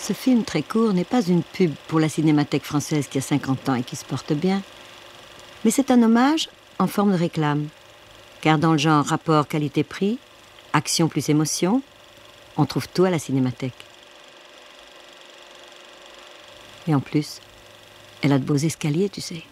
Ce film très court n'est pas une pub pour la Cinémathèque française qui a 50 ans et qui se porte bien, mais c'est un hommage en forme de réclame. Car dans le genre rapport qualité-prix, action plus émotion, on trouve tout à la Cinémathèque. Et en plus, elle a de beaux escaliers, tu sais.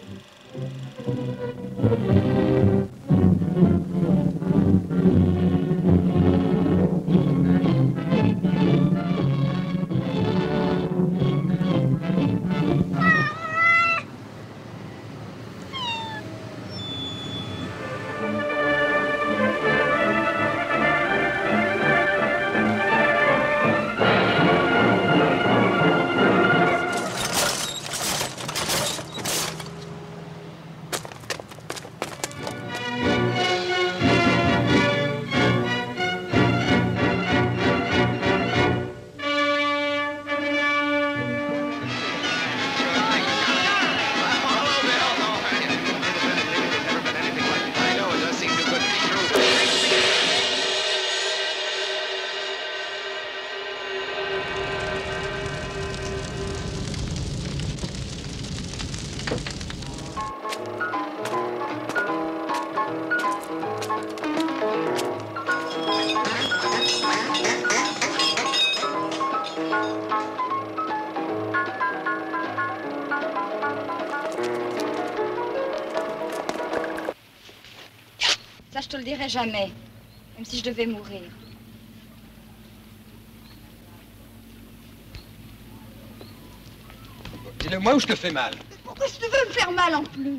Ça, je te le dirai jamais, même si je devais mourir. Dis-le moi ou je te fais mal. Pourquoi tu veux me faire mal en plus?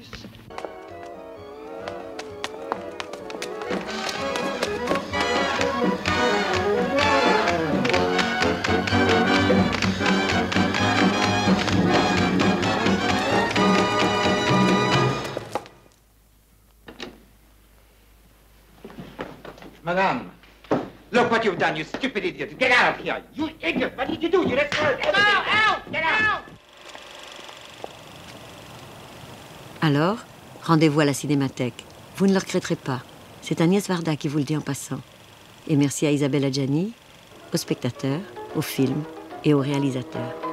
Madame, look what you've done, you stupid idiot. Get out of here. You idiot. What did you do? You destroyed everything. Out! Get out! Alors, rendez-vous à la Cinémathèque. Vous ne le regretterez pas. C'est Agnès Varda qui vous le dit en passant. Et merci à Isabelle Adjani, aux spectateurs, au film et au réalisateur.